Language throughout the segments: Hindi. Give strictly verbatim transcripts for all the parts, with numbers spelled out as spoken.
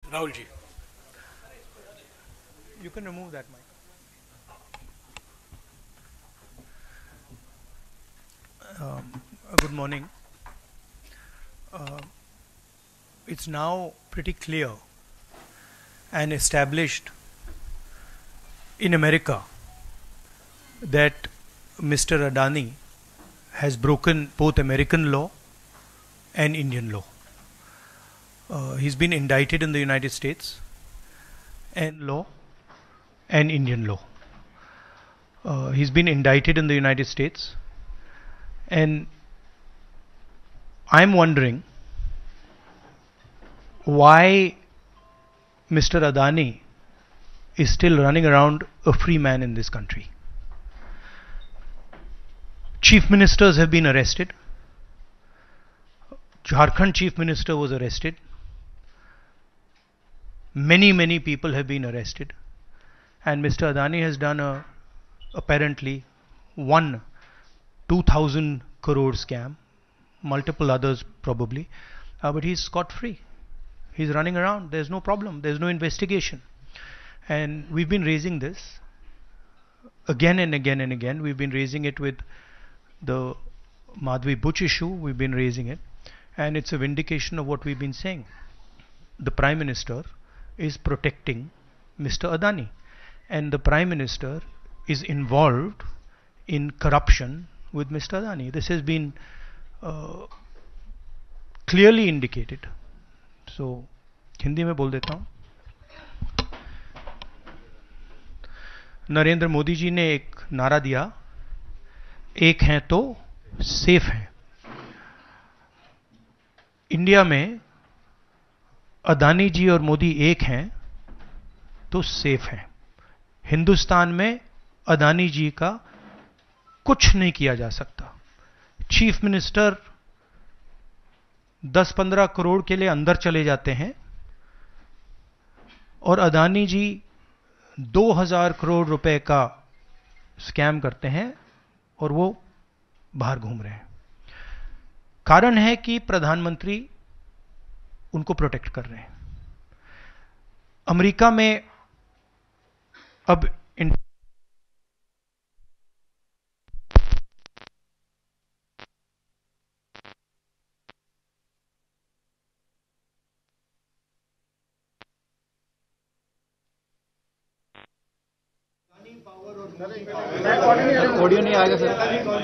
Rahul ji. You can remove that mic. Um, good morning. Uh, it's now pretty clear and established in America that Mister Adani has broken both American law and Indian law. Uh, he's been indicted in the United States and law and Indian law. Uh, he's been indicted in the United States, and I'm wondering why Mister Adani is still running around a free man in this country. Chief ministers have been arrested. Jharkhand chief minister was arrested. Many, many people have been arrested. And Mister Adani has done a, apparently, one two thousand crore scam, multiple others probably, uh, but he's scot-free. He's running around. There's no problem. There's no investigation. And we've been raising this again and again and again. We've been raising it with the Madhvi Buch issue. We've been raising it. And it's a vindication of what we've been saying. The Prime Minister is protecting Mister Adani. And the Prime Minister is involved in corruption with Mister Adani. This has been uh, clearly indicated. So, Hindi में बोल देता हूँ. नरेंद्र मोदी जी ने एक नारा दिया, एक हैं तो सेफ हैं. इंडिया में अदानी जी और मोदी एक हैं तो सेफ हैं. हिंदुस्तान में अदानी जी का कुछ नहीं किया जा सकता. चीफ मिनिस्टर दस पंद्रह करोड़ के लिए अंदर चले जाते हैं और अदानी जी दो हज़ार करोड़ रुपए का स्कैम करते हैं और वो बाहर घूम रहे हैं. कारण है कि प्रधानमंत्री उनको प्रोटेक्ट कर रहे हैं. अमेरिका में अब इन ऑडियो नहीं आएगा सर.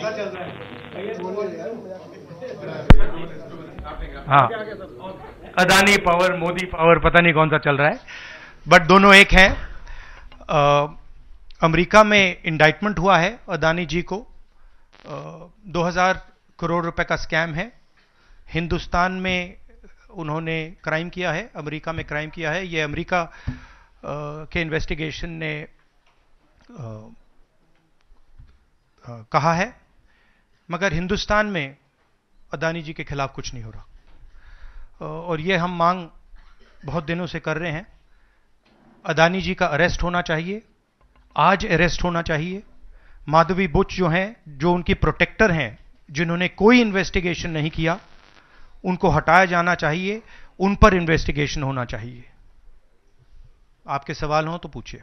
हाँ, अदानी पावर, मोदी पावर, पता नहीं कौन सा चल रहा है, बट दोनों एक हैं. अमेरिका में इंडाइटमेंट हुआ है अदानी जी को. दो हज़ार करोड़ रुपए का स्कैम है. हिंदुस्तान में उन्होंने क्राइम किया है, अमेरिका में क्राइम किया है. ये अमेरिका uh, के इन्वेस्टिगेशन ने uh, uh, कहा है, मगर हिंदुस्तान में अदानी जी के खिलाफ कुछ नहीं हो रहा. और ये हम मांग बहुत दिनों से कर रहे हैं. अदानी जी का अरेस्ट होना चाहिए, आज अरेस्ट होना चाहिए. माधवी बुच जो हैं, जो उनकी प्रोटेक्टर हैं, जिन्होंने कोई इन्वेस्टिगेशन नहीं किया, उनको हटाया जाना चाहिए. उन पर इन्वेस्टिगेशन होना चाहिए. आपके सवाल हो तो पूछिए.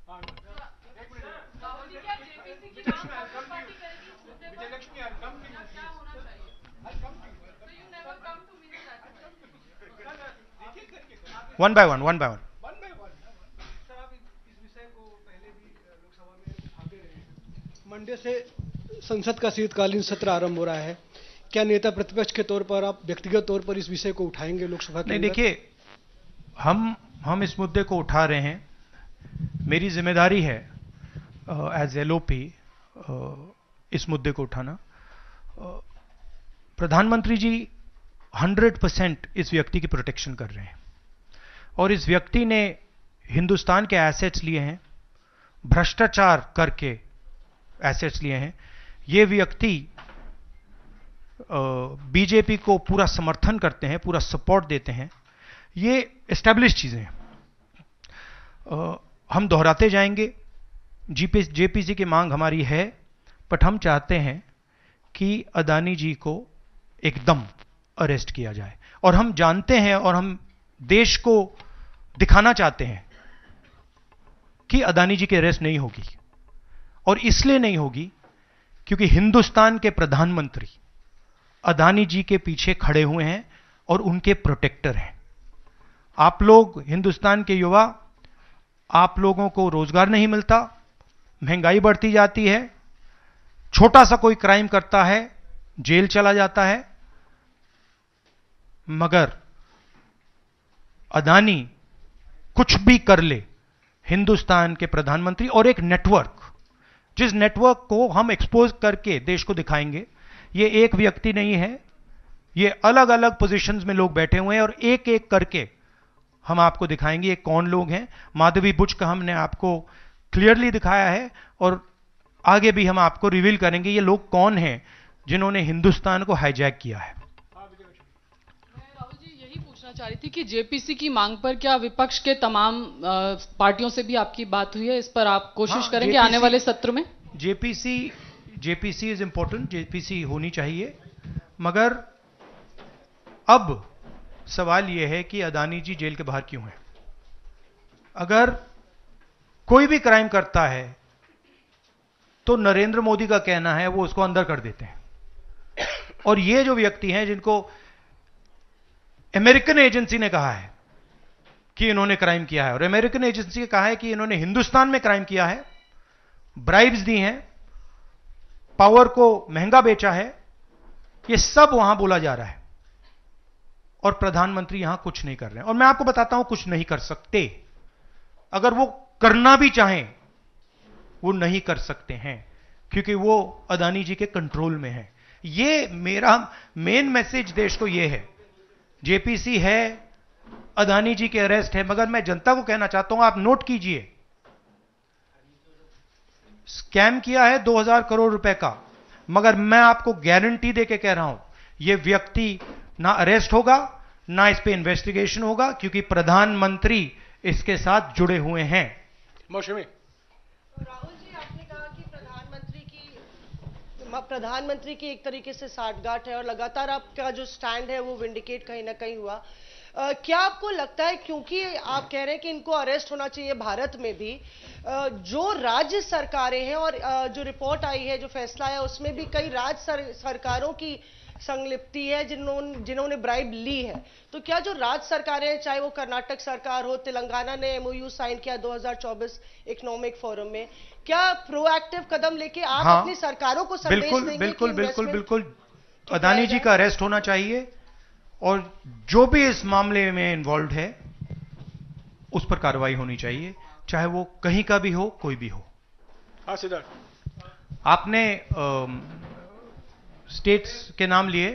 One by one one by one sir, आप इस विषय को पहले भी लोकसभा में उठाते रहे हैं. मंडे से संसद का शीतकालीन सत्र आरंभ हो रहा है. क्या नेता प्रतिपक्ष के तौर पर आप व्यक्तिगत तौर पर इस विषय को उठाएंगे लोकसभा के? नहीं, देखिए, हम हम इस मुद्दे को उठा रहे हैं. मेरी जिम्मेदारी है एज एलओपी इस मुद्दे को उठाना. uh, प्रधानमंत्री जी हंड्रेड परसेंट इस व्यक्ति की प्रोटेक्शन कर रहे हैं और इस व्यक्ति ने हिंदुस्तान के एसेट्स लिए हैं, भ्रष्टाचार करके एसेट्स लिए हैं. ये व्यक्ति बीजेपी को पूरा समर्थन करते हैं, पूरा सपोर्ट देते हैं. ये एस्टैब्लिश चीजें हैं. uh, हम दोहराते जाएंगे. जीपी जेपीसी की मांग हमारी है, बट हम चाहते हैं कि अदानी जी को एकदम अरेस्ट किया जाए. और हम जानते हैं और हम देश को दिखाना चाहते हैं कि अदानी जी की अरेस्ट नहीं होगी, और इसलिए नहीं होगी क्योंकि हिंदुस्तान के प्रधानमंत्री अदानी जी के पीछे खड़े हुए हैं और उनके प्रोटेक्टर हैं। आप लोग हिंदुस्तान के युवा, आप लोगों को रोजगार नहीं मिलता, महंगाई बढ़ती जाती है, छोटा सा कोई क्राइम करता है जेल चला जाता है, मगर अदानी कुछ भी कर ले, हिंदुस्तान के प्रधानमंत्री और एक नेटवर्क, जिस नेटवर्क को हम एक्सपोज करके देश को दिखाएंगे, ये एक व्यक्ति नहीं है, ये अलग अलग पोजीशंस में लोग बैठे हुए हैं और एक एक करके हम आपको दिखाएंगे ये कौन लोग हैं। माधवी बुच का हमने आपको क्लियरली दिखाया है और आगे भी हम आपको रिवील करेंगे ये लोग कौन हैं जिन्होंने हिंदुस्तान को हाईजैक किया है। राहुल जी, यही पूछना चाह रही थी कि जेपीसी की मांग पर क्या विपक्ष के तमाम पार्टियों से भी आपकी बात हुई है? इस पर आप कोशिश हाँ, करेंगे आने वाले सत्र में? JPC JPC is important, JPC होनी चाहिए, मगर अब सवाल यह है कि अदानी जी जेल के बाहर क्यों हैं? अगर कोई भी क्राइम करता है तो नरेंद्र मोदी का कहना है वो उसको अंदर कर देते हैं, और ये जो व्यक्ति हैं जिनको अमेरिकन एजेंसी ने कहा है कि इन्होंने क्राइम किया है, और अमेरिकन एजेंसी ने कहा है कि इन्होंने हिंदुस्तान में क्राइम किया है, ब्राइब्स दी हैं, पावर को महंगा बेचा है, ये सब वहां बोला जा रहा है और प्रधानमंत्री यहां कुछ नहीं कर रहे हैं। और मैं आपको बताता हूं कुछ नहीं कर सकते, अगर वो करना भी चाहें वो नहीं कर सकते हैं क्योंकि वो अदानी जी के कंट्रोल में है। ये मेरा मेन मैसेज देश को ये है, जेपीसी है, अदानी जी के अरेस्ट है, मगर मैं जनता को कहना चाहता हूं आप नोट कीजिए, स्कैम किया है दो हज़ार करोड़ रुपए का, मगर मैं आपको गारंटी देके कह रहा हूं यह व्यक्ति ना अरेस्ट होगा ना इस पे इन्वेस्टिगेशन होगा क्योंकि प्रधानमंत्री इसके साथ जुड़े हुए हैं। मौसमी राहुल जी, आपने कहा कि प्रधानमंत्री की प्रधानमंत्री की एक तरीके से साठगांठ है और लगातार आपका जो स्टैंड है वो विंडिकेट कहीं ना कहीं हुआ। Uh, क्या आपको लगता है, क्योंकि आप कह रहे हैं कि इनको अरेस्ट होना चाहिए भारत में भी, uh, जो राज्य सरकारें हैं और uh, जो रिपोर्ट आई है, जो फैसला है, उसमें भी कई राज्य सर, सरकारों की संलिप्ति है जिन्होंने जिन्होंने ब्राइब ली है, तो क्या जो राज्य सरकारें हैं, चाहे वो कर्नाटक सरकार हो, तेलंगाना ने एमओयू साइन किया दो हज़ार चौबीस इकोनॉमिक फोरम में, क्या प्रोएक्टिव कदम लेके आप हाँ, अपनी सरकारों को संदेश बिल्कुल देंगे बिल्कुल बिल्कुल बिल्कुल अदानी जी का अरेस्ट होना चाहिए और जो भी इस मामले में इन्वॉल्व है उस पर कार्रवाई होनी चाहिए, चाहे वो कहीं का भी हो, कोई भी हो। हाँ सिद्धार्थ, आपने स्टेट्स के नाम लिए,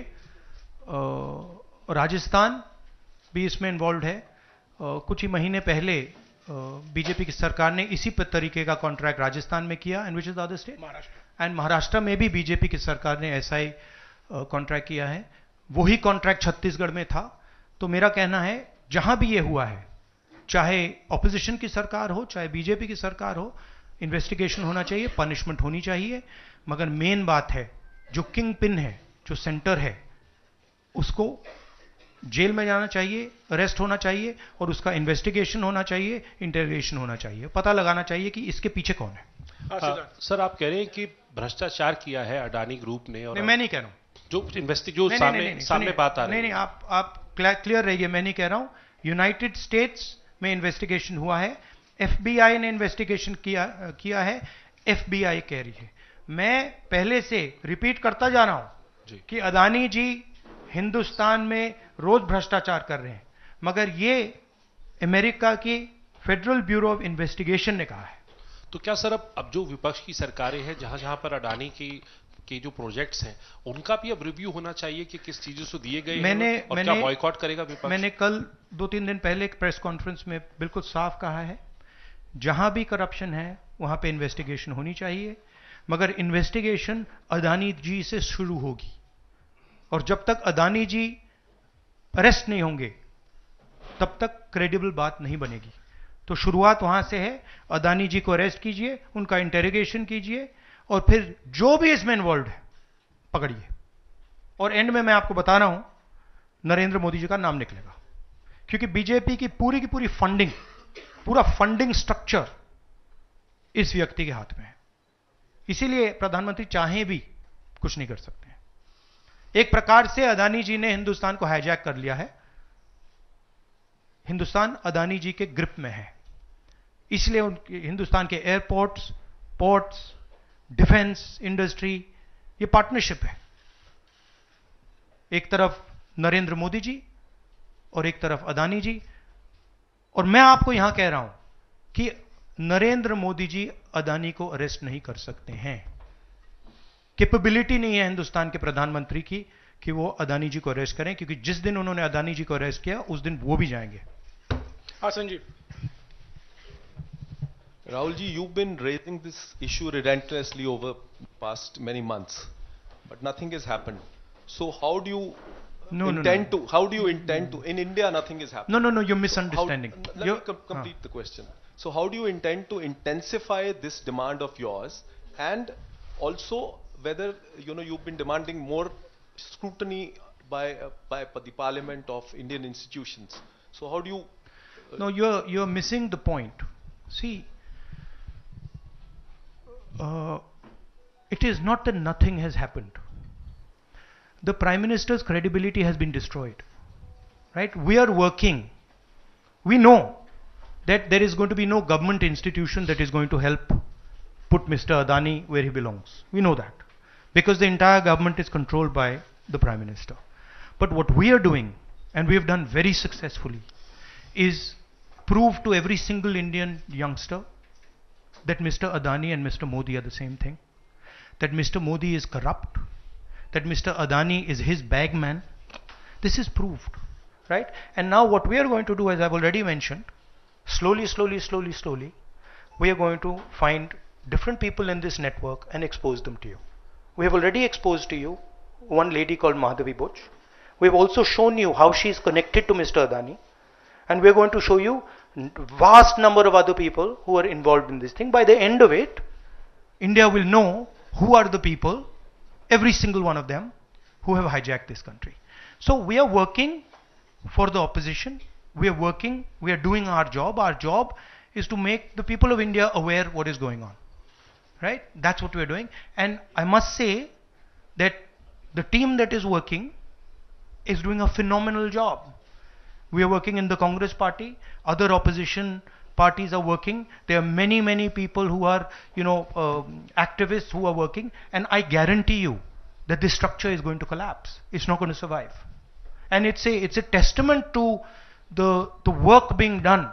राजस्थान भी इसमें इन्वॉल्व है। आ, कुछ ही महीने पहले बीजेपी की सरकार ने इसी तरीके का कॉन्ट्रैक्ट राजस्थान में किया, and which is the other state, Maharashtra, and Maharashtra में भी बीजेपी की सरकार ने ऐसा ही कॉन्ट्रैक्ट किया है। वही कॉन्ट्रैक्ट छत्तीसगढ़ में था। तो मेरा कहना है जहां भी ये हुआ है, चाहे ऑपोजिशन की सरकार हो चाहे बीजेपी की सरकार हो, इन्वेस्टिगेशन होना चाहिए, पनिशमेंट होनी चाहिए, मगर मेन बात है जो किंग पिन है, जो सेंटर है, उसको जेल में जाना चाहिए, अरेस्ट होना चाहिए और उसका इन्वेस्टिगेशन होना चाहिए, इंटरोगेशन होना चाहिए, पता लगाना चाहिए कि इसके पीछे कौन है। आ, सर आप कह रहे हैं कि भ्रष्टाचार किया है अडानी ग्रुप ने, और नहीं, मैं नहीं कह रहा हूं, जो इन्वेस्टिग जो सामने नहीं, नहीं, सामने बात आ रही है। नहीं नहीं आप आप क्लियर रहिए, मैं नहीं कह रहा हूं। यूनाइटेड स्टेट्स में इन्वेस्टिगेशन हुआ है, एफबीआई ने इन्वेस्टिगेशन किया किया है, एफबीआई कह रही है। मैं पहले से रिपीट करता जा रहा हूं कि अदानी जी हिंदुस्तान में रोज भ्रष्टाचार कर रहे हैं, मगर ये अमेरिका की फेडरल ब्यूरो ऑफ इन्वेस्टिगेशन ने कहा है। तो क्या सर अब अब जो विपक्ष की सरकारें हैं, जहां जहां पर अडानी की के जो प्रोजेक्ट्स हैं, उनका भी अब रिव्यू होना चाहिए कि किस चीजों से दिए गए मैंने, हैं और मैंने, क्या बॉयकॉट करेगा विपक्ष? मैंने कल दो तीन दिन पहले एक प्रेस कॉन्फ्रेंस में बिल्कुल साफ कहा है, जहां भी करप्शन है वहां पे इन्वेस्टिगेशन होनी चाहिए, मगर इन्वेस्टिगेशन अदानी जी से शुरू होगी, और जब तक अदानी जी अरेस्ट नहीं होंगे तब तक क्रेडिबल बात नहीं बनेगी। तो शुरुआत वहां से है, अदानी जी को अरेस्ट कीजिए, उनका इंटेरोगेशन कीजिए, और फिर जो भी इसमें इन्वॉल्व है पकड़िए, और एंड में मैं आपको बता रहा हूं नरेंद्र मोदी जी का नाम निकलेगा, क्योंकि बीजेपी की पूरी की पूरी फंडिंग, पूरा फंडिंग स्ट्रक्चर इस व्यक्ति के हाथ में है। इसीलिए प्रधानमंत्री चाहे भी कुछ नहीं कर सकते हैं। एक प्रकार से अदानी जी ने हिंदुस्तान को हाईजैक कर लिया है। हिंदुस्तान अदानी जी के ग्रिप में है, इसलिए उनके हिंदुस्तान के एयरपोर्ट्स, पोर्ट्स, डिफेंस इंडस्ट्री, ये पार्टनरशिप है। एक तरफ नरेंद्र मोदी जी और एक तरफ अदानी जी। और मैं आपको यहां कह रहा हूं कि नरेंद्र मोदी जी अदानी को अरेस्ट नहीं कर सकते हैं। कैपेबिलिटी नहीं है हिंदुस्तान के प्रधानमंत्री की कि वो अदानी जी को अरेस्ट करें, क्योंकि जिस दिन उन्होंने अदानी जी को अरेस्ट किया उस दिन वो भी जाएंगे। हाँ Sanjeev. Rahul ji, you've been raising this issue relentlessly over past many months, but nothing has happened. So how do you no, intend no, no. to? How do you intend to? In India, nothing is happening. No, no, no. You're misunderstanding. How, let you're, me com complete uh. the question. So how do you intend to intensify this demand of yours, and also whether you know you've been demanding more scrutiny by uh, by the Parliament of Indian institutions? So how do you? Uh, no, you're you're missing the point. See. Uh, it is not that nothing has happened. The Prime Minister's credibility has been destroyed. Right? We are working. We know that there is going to be no government institution that is going to help put Mister Adani where he belongs. We know that. Because the entire government is controlled by the Prime Minister. But what we are doing, and we have done very successfully, is prove to every single Indian youngster that Mister Adani and Mister Modi are the same thing, that Mister Modi is corrupt, that Mister Adani is his bagman. This is proved, right? And now what we are going to do, as I've already mentioned, slowly, slowly, slowly, slowly, we are going to find different people in this network and expose them to you. We have already exposed to you one lady called Madhavi Butch. We have also shown you how she is connected to Mister Adani. And we are going to show you vast number of other people who are involved in this thing. By the end of it, India will know who are the people, every single one of them, who have hijacked this country. So we are working for the opposition. We are working, we are doing our job. Our job is to make the people of India aware what is going on. Right? That's what we are doing. And I must say that the team that is working is doing a phenomenal job. We are working in the Congress party. Other opposition parties are working. There are many, many people who are, you know, uh, activists who are working. And I guarantee you that this structure is going to collapse. It's not going to survive. And it's a, it's a testament to the, the work being done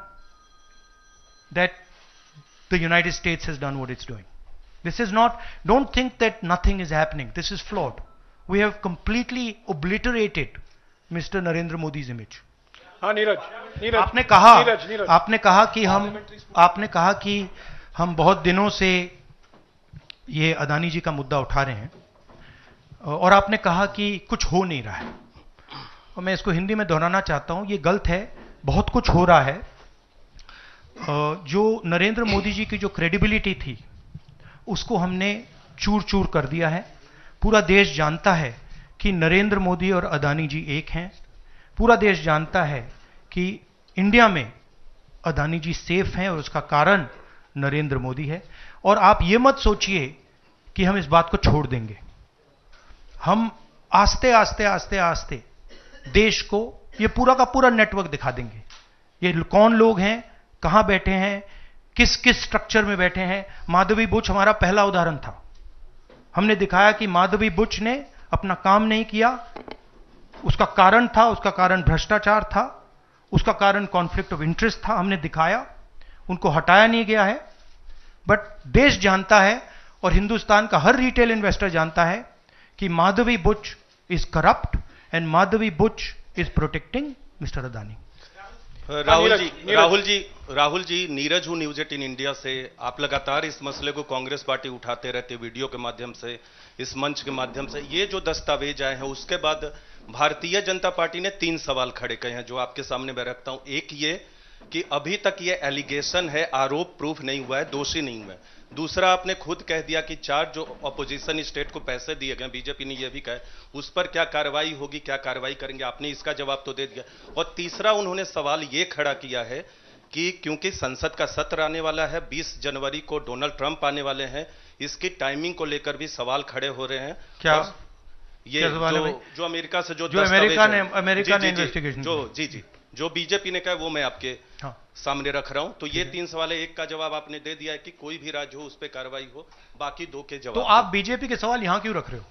that the United States has done what it's doing. This is not, don't think that nothing is happening. This is flawed. We have completely obliterated Mister Narendra Modi's image. हाँ नीरज, नीरज, आपने कहा नीरज, नीरज, आपने कहा कि हम आपने कहा कि हम बहुत दिनों से ये अदानी जी का मुद्दा उठा रहे हैं और आपने कहा कि कुछ हो नहीं रहा है। और मैं इसको हिंदी में दोहराना चाहता हूं, ये गलत है। बहुत कुछ हो रहा है। जो नरेंद्र मोदी जी की जो क्रेडिबिलिटी थी उसको हमने चूर चूर कर दिया है। पूरा देश जानता है कि नरेंद्र मोदी और अदानी जी एक हैं। पूरा देश जानता है कि इंडिया में अदानी जी सेफ हैं और उसका कारण नरेंद्र मोदी है। और आप ये मत सोचिए कि हम इस बात को छोड़ देंगे। हम आस्ते आस्ते आस्ते आस्ते देश को ये पूरा का पूरा नेटवर्क दिखा देंगे। ये कौन लोग हैं, कहां बैठे हैं, किस किस स्ट्रक्चर में बैठे हैं। माधवी बुच हमारा पहला उदाहरण था। हमने दिखाया कि माधवी बुच ने अपना काम नहीं किया। उसका कारण था, उसका कारण भ्रष्टाचार था, उसका कारण कॉन्फ्लिक्ट ऑफ इंटरेस्ट था। हमने दिखाया, उनको हटाया नहीं गया है। बट देश जानता है और हिंदुस्तान का हर रिटेल इन्वेस्टर जानता है कि Madhabi Buch is corrupt and Madhabi Buch is protecting mister Adani. Rahul ji Rahul ji Rahul ji Neeraj हूं न्यूज एटीन इंडिया से। आप लगातार इस मसले को कांग्रेस पार्टी उठाते रहते, वीडियो के माध्यम से, इस मंच के माध्यम से। ये जो दस्तावेज आए हैं उसके बाद भारतीय जनता पार्टी ने तीन सवाल खड़े किए हैं जो आपके सामने मैं रखता हूं। एक ये कि अभी तक ये एलिगेशन है, आरोप प्रूफ नहीं हुआ है, दोषी नहीं हुआ है। दूसरा, आपने खुद कह दिया कि चार जो अपोजिशन स्टेट को पैसे दिए गए, बीजेपी ने यह भी कहा, उस पर क्या कार्रवाई होगी, क्या कार्रवाई करेंगे, आपने इसका जवाब तो दे दिया। और तीसरा, उन्होंने सवाल यह खड़ा किया है कि क्योंकि संसद का सत्र आने वाला है, बीस जनवरी को डोनाल्ड ट्रंप आने वाले हैं, इसकी टाइमिंग को लेकर भी सवाल खड़े हो रहे हैं। क्या ये क्या सवाल जो, है जो अमेरिका से जो जो अमेरिका ने अमेरिका ने इन्वेस्टिगेशन जो जी जी जो बीजेपी ने कहा वो मैं आपके हाँ। सामने रख रहा हूं। तो ये तीन सवाल है, एक का जवाब आपने दे दिया है कि कोई भी राज्य हो उस पर कार्रवाई हो, बाकी दो के जवाब। तो आप बीजेपी के सवाल यहां क्यों रख रहे हो?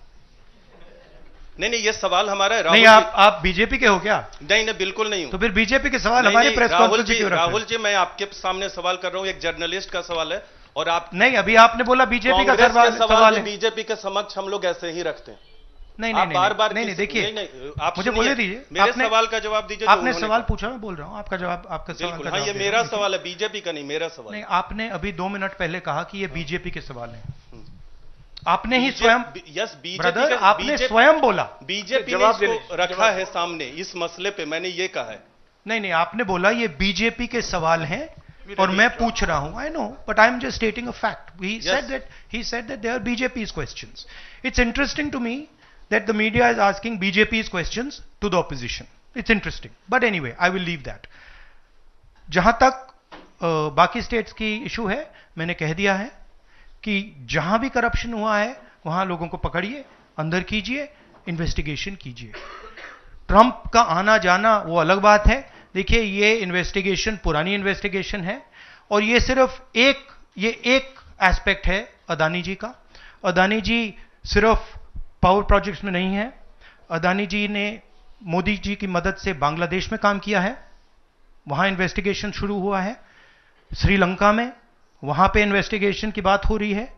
नहीं नहीं, ये सवाल हमारा है। नहीं, आप आप बीजेपी के हो क्या? नहीं नहीं, बिल्कुल नहीं हूं। तो फिर बीजेपी के सवाल हमारे प्रेस कॉन्फ्रेंस में क्यों रख रहे हो? राहुल जी, मैं आपके सामने सवाल कर रहा हूं, एक जर्नलिस्ट का सवाल है, और आप नहीं, अभी आपने बोला बीजेपी का सवाल है, बीजेपी के समक्ष हम लोग ऐसे ही रखते हैं। नहीं नहीं बार बार नहीं नहीं देखिए, नहीं, नहीं, आप मुझे बोले दीजिए, मेरे सवाल का जवाब दीजिए। आपने सवाल पूछा, मैं बोल रहा हूं, आपका जवाब आपका सवाल बिल्कुल, हाँ, ये मेरा सवाल है, बीजेपी का नहीं, मेरा सवाल। नहीं, आपने अभी दो मिनट पहले कहा कि ये बीजेपी के सवाल हैं। आपने ही स्वयं, यस, ब्रदर, आपने स्वयं बोला बीजेपी ने इसको रखा है सामने इस मसले पे, मैंने ये कहा है। नहीं नहीं, आपने बोला ये बीजेपी के सवाल हैं और मैं पूछ रहा हूं। I know, but I am just stating a fact. He said that he said that they are BJP's questions. It's interesting to me that the media is asking B J P's questions to the opposition. It's interesting. But anyway, I will leave that. जहां तक uh, बाकी स्टेट्स की इशू है, मैंने कह दिया है कि जहां भी करप्शन हुआ है वहां लोगों को पकड़िए, अंदर कीजिए, इन्वेस्टिगेशन कीजिए। ट्रंप का आना जाना वो अलग बात है। देखिए, ये इन्वेस्टिगेशन पुरानी इन्वेस्टिगेशन है और ये सिर्फ एक ये एक एस्पेक्ट है अदानी जी का। अदानी जी सिर्फ पावर प्रोजेक्ट्स में नहीं है। अदानी जी ने मोदी जी की मदद से बांग्लादेश में काम किया है, वहां इन्वेस्टिगेशन शुरू हुआ है। श्रीलंका में, वहां पे इन्वेस्टिगेशन की बात हो रही है।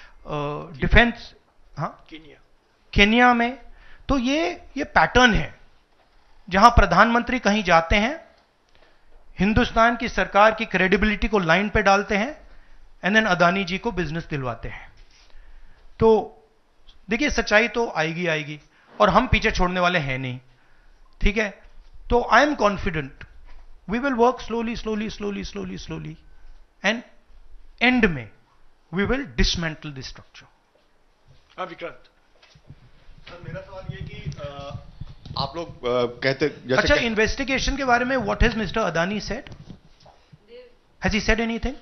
डिफेंस, हाँ, केन्या केन्या में। तो ये ये पैटर्न है, जहां प्रधानमंत्री कहीं जाते हैं, हिंदुस्तान की सरकार की क्रेडिबिलिटी को लाइन पे डालते हैं, एंड देन अदानी जी को बिजनेस दिलवाते हैं। तो देखिए, सच्चाई तो आएगी आएगी और हम पीछे छोड़ने वाले हैं नहीं, ठीक है? तो I am confident we will work slowly slowly slowly slowly slowly and end में we will dismantle this structure. हाँ विक्रांत सर, मेरा सवाल ये कि आ, आप लोग कहते जैसे अच्छा, इन्वेस्टिगेशन के बारे में what has mister Adani said? Has he said anything?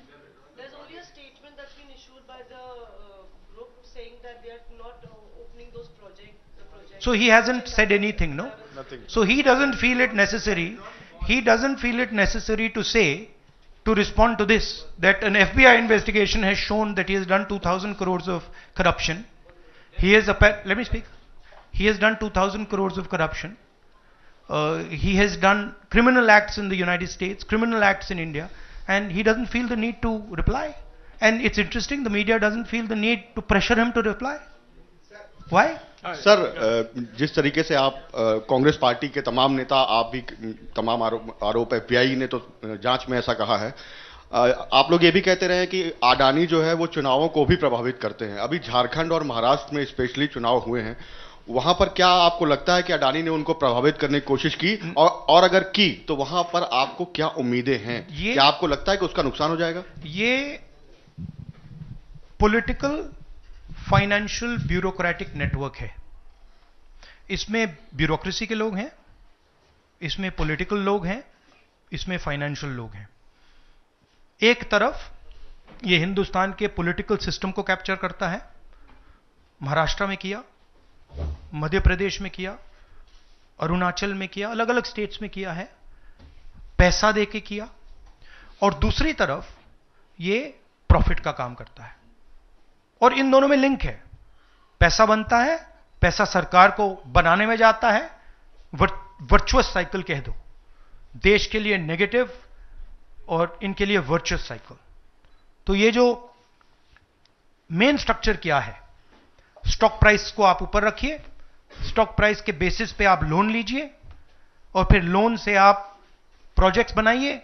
So he hasn't said anything, no? Nothing. So he doesn't feel it necessary. He doesn't feel it necessary to say, to respond to this, that an F B I investigation has shown that he has done two thousand crores of corruption. He has, let me speak. He has done two thousand crores of corruption. Uh, he has done criminal acts in the United States, criminal acts in India, and he doesn't feel the need to reply. And it's interesting, the media doesn't feel the need to pressure him to reply. Why? Sir, जिस तरीके से आप कांग्रेस पार्टी के तमाम नेता, आप भी तमाम आरोप आरोप एफबीआई ने तो जांच में ऐसा कहा है, आप लोग ये भी कहते रहे कि अडानी जो है वो चुनावों को भी प्रभावित करते हैं। अभी झारखंड और महाराष्ट्र में स्पेशली चुनाव हुए हैं, वहां पर क्या आपको लगता है कि अडानी ने उनको प्रभावित करने की कोशिश की, और, और अगर की तो वहां पर आपको क्या उम्मीदें हैं? क्या आपको लगता है कि उसका नुकसान हो जाएगा? ये पॉलिटिकल फाइनेंशियल ब्यूरोक्रेटिक नेटवर्क है। इसमें ब्यूरोक्रेसी के लोग हैं, इसमें पॉलिटिकल लोग हैं, इसमें फाइनेंशियल लोग हैं। एक तरफ ये हिंदुस्तान के पॉलिटिकल सिस्टम को कैप्चर करता है, महाराष्ट्र में किया, मध्य प्रदेश में किया, अरुणाचल में किया, अलग अलग स्टेट्स में किया है, पैसा देके किया, और दूसरी तरफ ये प्रॉफिट का काम करता है। और इन दोनों में लिंक है, पैसा बनता है, पैसा सरकार को बनाने में जाता है, वर्चुअस साइकिल कह दो, देश के लिए नेगेटिव और इनके लिए वर्चुअस साइकिल। तो ये जो मेन स्ट्रक्चर क्या है, स्टॉक प्राइस को आप ऊपर रखिए, स्टॉक प्राइस के बेसिस पे आप लोन लीजिए, और फिर लोन से आप प्रोजेक्ट्स बनाइए,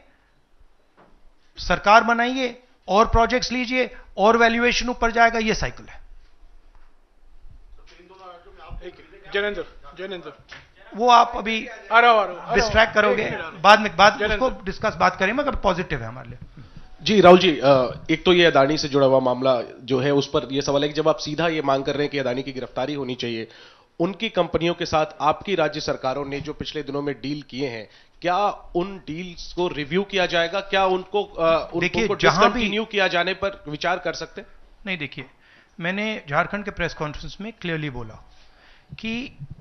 सरकार बनाइए, और प्रोजेक्ट्स लीजिए, और वैल्यूएशन ऊपर जाएगा। ये साइकिल है। जैनेंद्र जैनेंद्र वो आप अभी डिस्ट्रैक्ट करोगे, बाद में बाद उसको डिस्कस बात करेंगे, मगर पॉजिटिव है हमारे लिए। जी राहुल जी, एक तो ये अदानी से जुड़ा हुआ मामला जो है उस पर यह सवाल है कि जब आप सीधा ये मांग कर रहे हैं कि अदानी की गिरफ्तारी होनी चाहिए, उनकी कंपनियों के साथ आपकी राज्य सरकारों ने जो पिछले दिनों में डील किए हैं, क्या उन डील्स को रिव्यू किया जाएगा? क्या उनको उनको डिसकंटिन्यू किया जाने पर विचार कर सकते हैं? नहीं, देखिए, मैंने झारखंड के प्रेस कॉन्फ्रेंस में क्लियरली बोला कि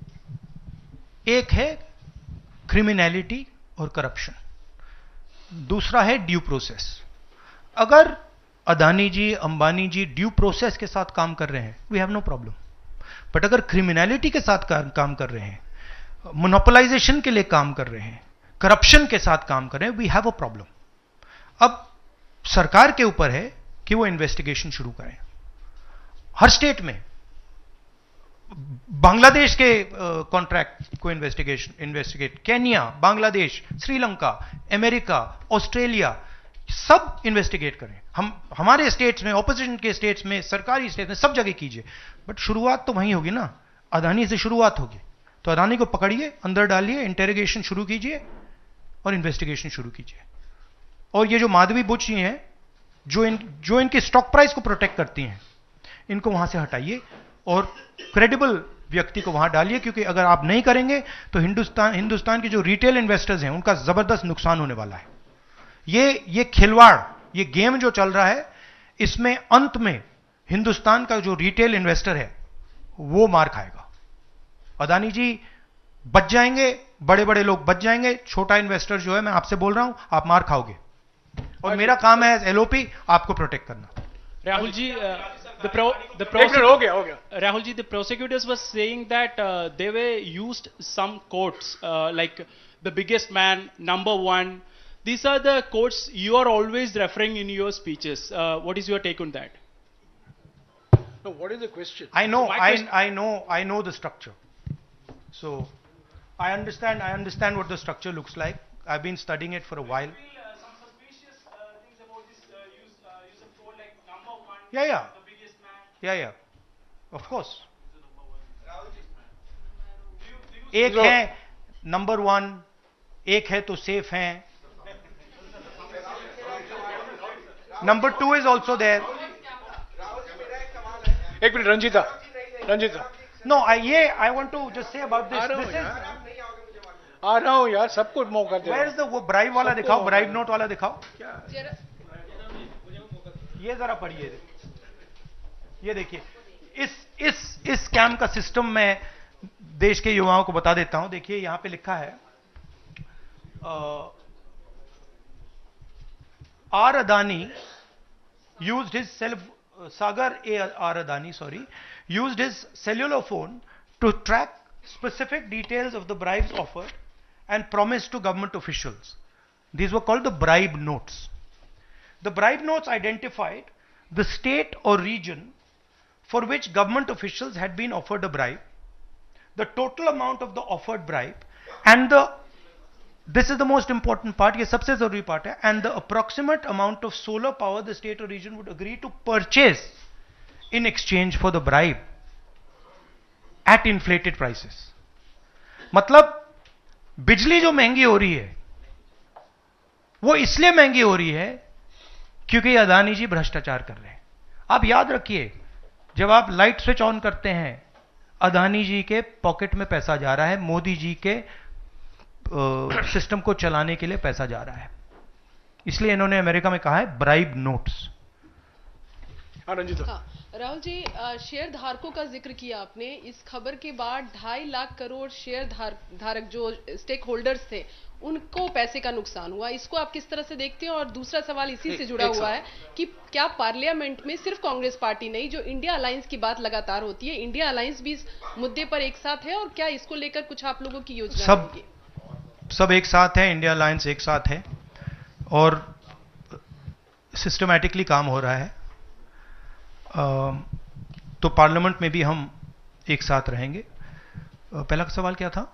एक है क्रिमिनलिटी और करप्शन, दूसरा है ड्यू प्रोसेस। अगर अदानी जी, अंबानी जी ड्यू प्रोसेस के साथ काम कर रहे हैं, we have no problem. But अगर क्रिमिनलिटी के साथ काम कर रहे हैं, मोनोपोलाइजेशन के लिए काम कर रहे हैं, करप्शन के साथ काम कर रहे हैं, वी हैव अ प्रॉब्लम। अब सरकार के ऊपर है कि वो इन्वेस्टिगेशन शुरू करें। हर स्टेट में बांग्लादेश के कॉन्ट्रैक्ट को investigation investigate Kenya, Bangladesh, Sri Lanka, America, Australia, सब इन्वेस्टिगेट करें। हम हमारे स्टेट्स में, ऑपोजिशन के स्टेट्स में, सरकारी स्टेट्स में, सब जगह कीजिए। बट शुरुआत तो वहीं होगी ना, अदानी से शुरुआत होगी। तो अदानी को पकड़िए, अंदर डालिए, इंटेरोगेशन शुरू कीजिए और इन्वेस्टिगेशन शुरू कीजिए। और ये जो माधवी बुच जी हैं, जो इन जो इनकी स्टॉक प्राइस को प्रोटेक्ट करती हैं, इनको वहां से हटाइए और क्रेडिबल व्यक्ति को वहां डालिए, क्योंकि अगर आप नहीं करेंगे तो हिंदुस्तान हिंदुस्तान के जो रिटेल इन्वेस्टर्स हैं उनका जबरदस्त नुकसान होने वाला है। ये ये खिलवाड़, ये गेम जो चल रहा है, इसमें अंत में हिंदुस्तान का जो रिटेल इन्वेस्टर है वो मार खाएगा। अदानी जी बच जाएंगे, बड़े बड़े लोग बच जाएंगे, छोटा इन्वेस्टर जो है, मैं आपसे बोल रहा हूं, आप मार खाओगे। और मेरा काम है एज एलओपी आपको प्रोटेक्ट करना। Rahul ji, uh, the pro, the prosecutor, Rahul ji, the prosecutors were saying that uh, they were used some quotes uh, like the biggest man, number one. These are the quotes you are always referring in your speeches. Uh, what is your take on that? No, what is the question? I know, So I, I know, I know the structure. So I understand, I understand what the structure looks like. I've been studying it for a while. Yeah, yeah. Yeah, yeah. Of course. एक है नंबर वन, एक है तो सेफ है, number two is also there. एक minute, Ranjeeta, Ranjeeta. No, I ये I want to just say about this this is आ रहा हूं यार, सबको मौका दे। वेयर इज द वो ब्राइब वाला दिखाओ, ब्राइब नोट वाला दिखाओ। ये जरा पढ़िए, ये देखिए, इस इस इस स्कैम का सिस्टम मैं देश के युवाओं को बता देता हूं। देखिए यहां पे लिखा है, R Adani used his self Sagar a R Adani sorry used his cellular phone to track specific details of the bribes offered and promised to government officials. These were called the bribe notes. The bribe notes identified the state or region for which government officials had been offered a bribe, the total amount of the offered bribe, and the, this is the most important part, ye sabse zaruri part hai, and the approximate amount of solar power the state or region would agree to purchase in exchange for the bribe at inflated prices. मतलब बिजली जो महंगी हो रही है वो इसलिए महंगी हो रही है क्योंकि अदानी जी भ्रष्टाचार कर रहे हैं। आप याद रखिए, जब आप लाइट स्विच ऑन करते हैं, अदानी जी के पॉकेट में पैसा जा रहा है, मोदी जी के सिस्टम को चलाने के लिए पैसा जा रहा है। इसलिए इन्होंने अमेरिका में कहा है ब्राइब नोट्स। हाँ, राहुल जी, शेयर धारकों का जिक्र किया आपने। इस खबर के बाद ढाई लाख करोड़ शेयर धार, धारक जो स्टेक होल्डर्स थे उनको पैसे का नुकसान हुआ। इसको आप किस तरह से देखते हैं? और दूसरा सवाल इसी से जुड़ा हुआ है कि क्या पार्लियामेंट में सिर्फ कांग्रेस पार्टी नहीं, जो इंडिया अलायंस की बात लगातार होती है, इंडिया अलायंस भी इस मुद्दे पर एक साथ है, और क्या इसको लेकर कुछ आप लोगों की योजना सब होगी? सब एक साथ है, इंडिया अलायंस एक साथ है और सिस्टमैटिकली काम हो रहा है। Uh, तो पार्लियामेंट में भी हम एक साथ रहेंगे। uh, पहला सवाल क्या था?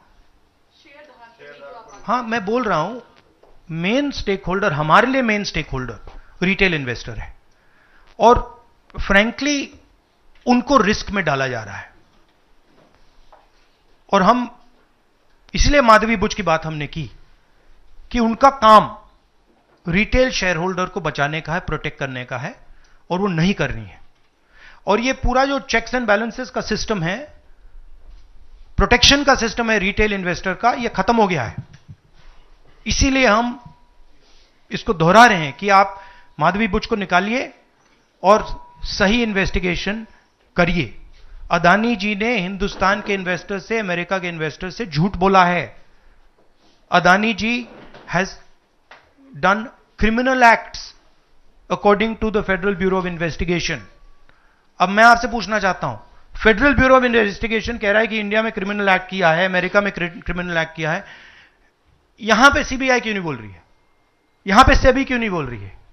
हाँ, मैं बोल रहा हूं, मेन स्टेक होल्डर, हमारे लिए main stakeholder retail investor है, और फ्रैंकली उनको रिस्क में डाला जा रहा है। और हम इसलिए माधवी बुच की बात हमने की कि उनका काम रिटेल शेयर होल्डर को बचाने का है, प्रोटेक्ट करने का है, और वो नहीं कर रही है। और ये पूरा जो चेक्स एंड बैलेंसेस का सिस्टम है, प्रोटेक्शन का सिस्टम है रिटेल इन्वेस्टर का, ये खत्म हो गया है। इसीलिए हम इसको दोहरा रहे हैं कि आप माधवी बुच को निकालिए और सही इन्वेस्टिगेशन करिए। अदानी जी ने हिंदुस्तान के इन्वेस्टर से, अमेरिका के इन्वेस्टर से झूठ बोला है। Adani ji has done criminal acts according to the federal bureau of investigation. अब मैं आपसे पूछना चाहता हूं, फेडरल ब्यूरो ऑफ इन्वेस्टिगेशन कह रहा है कि इंडिया में क्रिमिनल एक्ट किया है, अमेरिका में क्रिमिनल एक्ट किया है, यहां पे सीबीआई क्यों नहीं बोल रही है? यहां पे सेबी क्यों नहीं बोल रही है?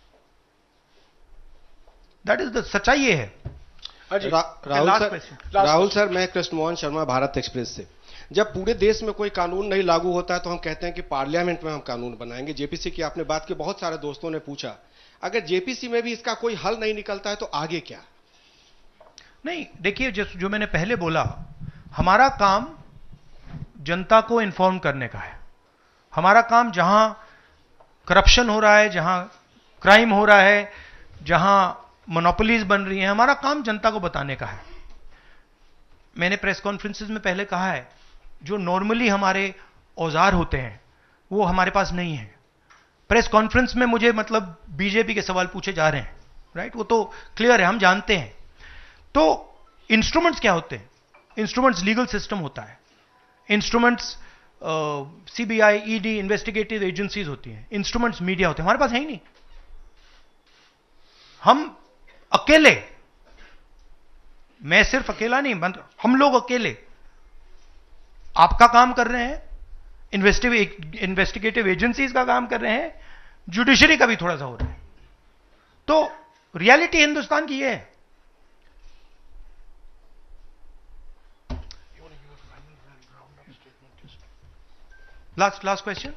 दैट इज द सच्चाई ये है। रा, राहुल सर, राहुल सर मैं कृष्ण मोहन शर्मा, भारत एक्सप्रेस से। जब पूरे देश में कोई कानून नहीं लागू होता है तो हम कहते हैं कि पार्लियामेंट में हम कानून बनाएंगे। जेपीसी की आपने बात की, बहुत सारे दोस्तों ने पूछा, अगर जेपीसी में भी इसका कोई हल नहीं निकलता है तो आगे क्या? नहीं, देखिए, जो, जो मैंने पहले बोला, हमारा काम जनता को इन्फॉर्म करने का है। हमारा काम जहां करप्शन हो रहा है, जहां क्राइम हो रहा है, जहां मोनोपोलीज बन रही हैं, हमारा काम जनता को बताने का है। मैंने प्रेस कॉन्फ्रेंसेस में पहले कहा है, जो नॉर्मली हमारे औजार होते हैं वो हमारे पास नहीं है। प्रेस कॉन्फ्रेंस में मुझे मतलब बीजेपी के सवाल पूछे जा रहे हैं, राइट? वो तो क्लियर है, हम जानते हैं। तो इंस्ट्रूमेंट्स क्या होते हैं? इंस्ट्रूमेंट्स लीगल सिस्टम होता है, instruments CBI, ED, investigative agencies होती हैं, इंस्ट्रूमेंट्स मीडिया होते हैं। हमारे पास है ही नहीं। हम अकेले, मैं सिर्फ अकेला नहीं, हम लोग अकेले आपका काम कर रहे हैं, इन्वेस्टिगेटिव एजेंसीज का काम कर रहे हैं, जुडिशरी का भी थोड़ा सा हो रहा है। तो रियलिटी हिंदुस्तान की ये है। Last last question.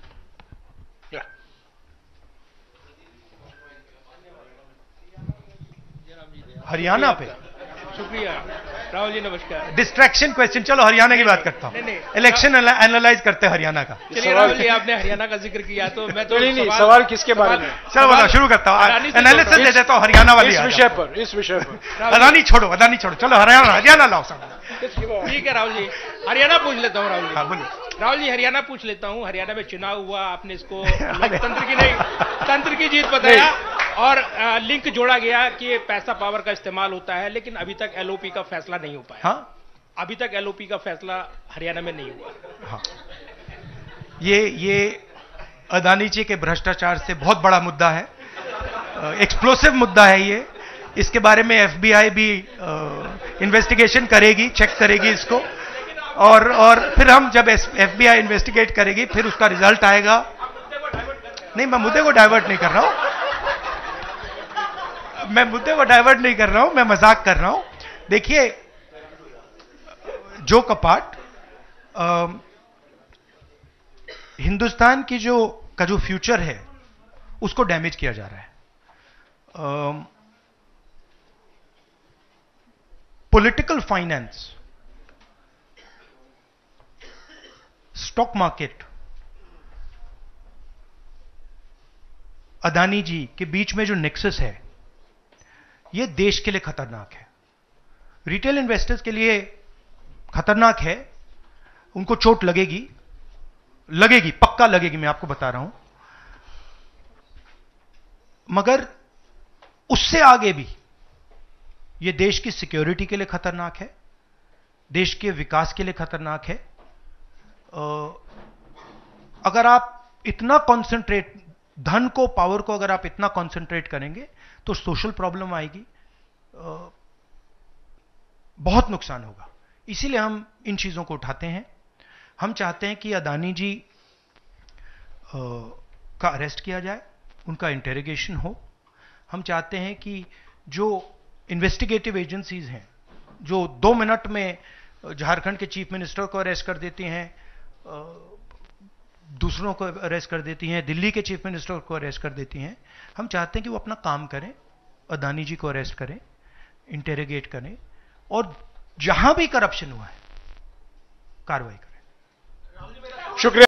हरियाणा पे शुक्रिया राहुल जी, नमस्कार। डिस्ट्रैक्शन क्वेश्चन, चलो हरियाणा की बात करता हूं। इलेक्शन एनालाइज करते हैं हरियाणा का। चलिए राहुल जी, आपने हरियाणा का जिक्र किया तो मैं तो नहीं नहीं सवाल किसके बारे में? चलो बताओ, शुरू करता हूं, एनालिसिस दे देता हूं हरियाणा वाली। इस विषय पर इस विषय पर अदानी छोड़ो, अदानी छोड़ो, चलो हरियाणा हरियाणा लाओ सब। ठीक है राहुल जी, हरियाणा पूछ लेता हूँ। राहुल जी, हाँ बोलो। राहुल जी, हरियाणा पूछ लेता हूँ। हरियाणा में चुनाव हुआ, आपने इसको लोकतंत्र की नहीं तंत्र की जीत बताया और आ, लिंक जोड़ा गया कि पैसा पावर का इस्तेमाल होता है, लेकिन अभी तक एलओपी का फैसला नहीं हो पाया। हाँ? अभी तक एलओपी का फैसला हरियाणा में नहीं हुआ। हाँ। ये ये अदानी जी के भ्रष्टाचार से बहुत बड़ा मुद्दा है, एक्सप्लोसिव मुद्दा है ये। इसके बारे में एफबीआई भी इन्वेस्टिगेशन करेगी, चेक करेगी इसको, और और फिर हम जब एफबीआई इन्वेस्टिगेट करेगी फिर उसका रिजल्ट आएगा। नहीं, मैं मुद्दे को डाइवर्ट नहीं कर रहा हूं, मैं मुद्दे को डाइवर्ट नहीं कर रहा हूं, मैं मजाक कर रहा हूं। देखिए, जो कपाट आ, हिंदुस्तान की जो का जो फ्यूचर है उसको डैमेज किया जा रहा है। Political finance, stock market, Adani ji के बीच में जो नेक्सस है, यह देश के लिए खतरनाक है, रिटेल इन्वेस्टर्स के लिए खतरनाक है। उनको चोट लगेगी, लगेगी, पक्का लगेगी, मैं आपको बता रहा हूं। मगर उससे आगे भी यह देश की सिक्योरिटी के लिए खतरनाक है, देश के विकास के लिए खतरनाक है। अगर आप इतना कॉन्सेंट्रेट, धन को, पावर को अगर आप इतना कॉन्सेंट्रेट करेंगे तो सोशल प्रॉब्लम आएगी, बहुत नुकसान होगा। इसीलिए हम इन चीजों को उठाते हैं। हम चाहते हैं कि अदानी जी आ, का अरेस्ट किया जाए, उनका इंटेरोगेशन हो। हम चाहते हैं कि जो इन्वेस्टिगेटिव एजेंसीज हैं, जो दो मिनट में झारखंड के चीफ मिनिस्टर को अरेस्ट कर देती हैं, दूसरों को अरेस्ट कर देती हैं, दिल्ली के चीफ मिनिस्टर को अरेस्ट कर देती हैं, हम चाहते हैं कि वो अपना काम करें, अदानी जी को अरेस्ट करें, इंटेरोगेट करें, और जहां भी करप्शन हुआ है कार्रवाई करें। शुक्रिया।